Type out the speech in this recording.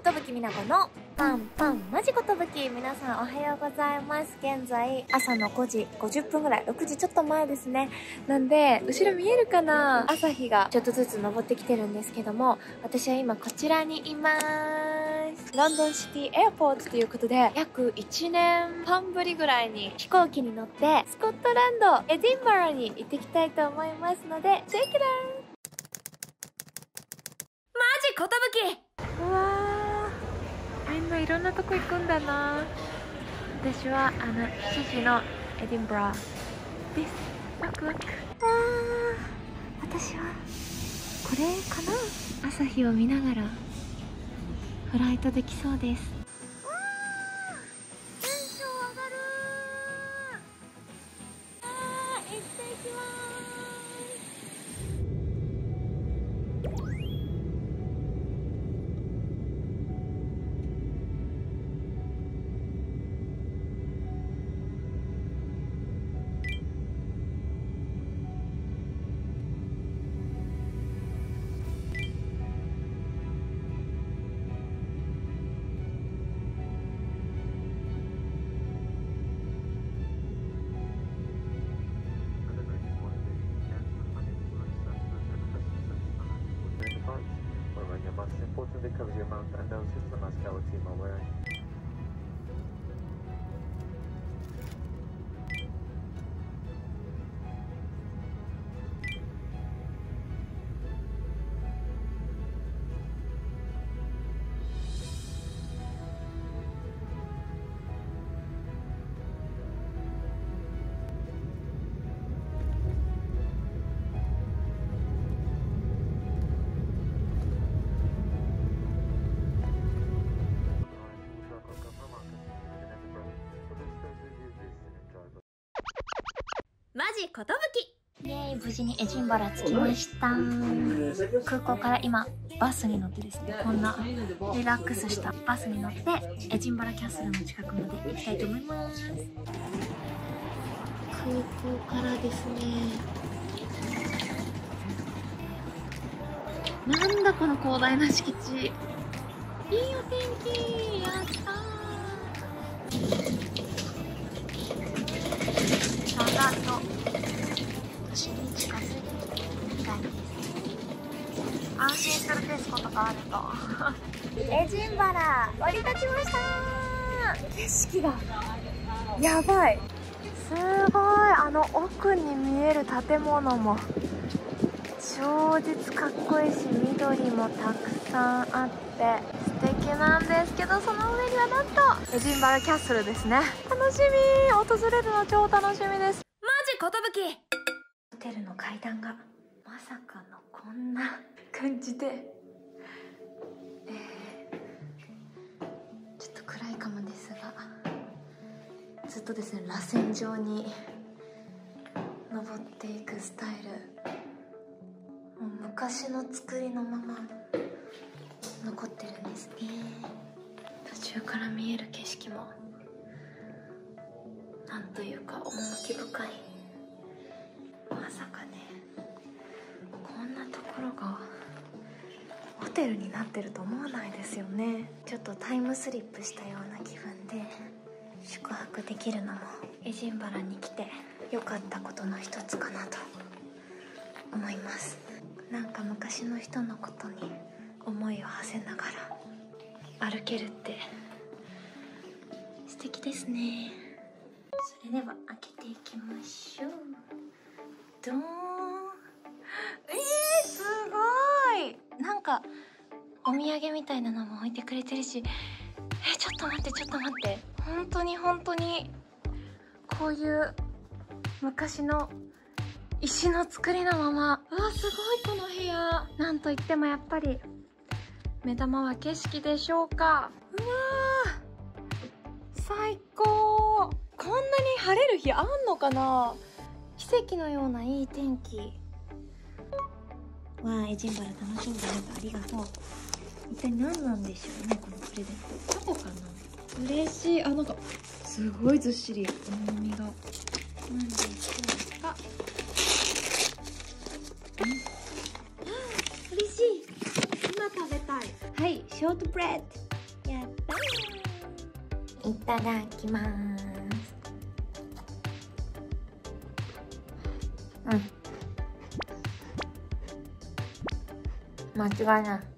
寿美奈子のパンパンマジ寿。皆さんおはようございます。現在朝の5時50分ぐらい、6時ちょっと前ですね。なんで後ろ見えるかな、朝日がちょっとずつ昇ってきてるんですけども、私は今こちらにいます。ロンドンシティエアポートということで、約1年半ぶりぐらいに飛行機に乗ってスコットランドエディンバラに行ってきたいと思いますので、チェックラン。マジ寿。うわー、みんないろんなとこ行くんだな。私は7時のエディンバラです。ワクワク。私はこれかな。朝日を見ながらフライトできそうです。わー、テンション上がるー。行ってきます。 Most importantly, cover your mouth and nose with the mascara team are wearing. マジ寿。イエーイ、無事にエジンバラ着きました。空港から今バスに乗ってですね、こんなリラックスしたバスに乗ってエジンバラキャッスルの近くまで行きたいと思います。空港からですね、なんだこの広大な敷地。いいお天気、やったー。だんだんと都心に近づいてきているみたいです。安心するテストとかあるとエジンバラ降り立ちましたー。景色がやばい。すごい、奥に見える建物も超絶かっこいいし、緑もたくさんあって素敵なんですけど、その上にはなんとエジンバラキャッスルですね。楽しみ、訪れるの超楽しみです。マジ寿。ホテルの階段がまさかのこんな感じで、ちょっと暗いかもですが、ずっとですね螺旋状に登っていくスタイル、もう昔の作りのまま残ってるんですね。途中から見える景色もなんというか趣深い。まさかね、こんなところがホテルになってると思わないですよね。ちょっとタイムスリップしたような気分で宿泊できるのもエジンバラに来て良かったことの一つかなと思います。なんか昔の人のことに思いを馳せながら歩けるって素敵ですね。それでは開けていきましょう。ドーン。すごい、なんかお土産みたいなのも置いてくれてるし、ちょっと待ってちょっと待って、本当に本当にこういう昔の石の作りのまま。うわ、すごいこの部屋。なんといってもやっぱり目玉は景色でしょうか。うわー、最高。こんなに晴れる日あんのかな。奇跡のようないい天気。わあ、エジンバラ楽しんでくれてありがとう。一体何なんでしょうね、このプレゼント。チョコかな。嬉しい。なんかすごいずっしり重みが。なんでしょうか。嬉しい。今食べたい。はい、ショートブレッド。 いただきます。間違いない。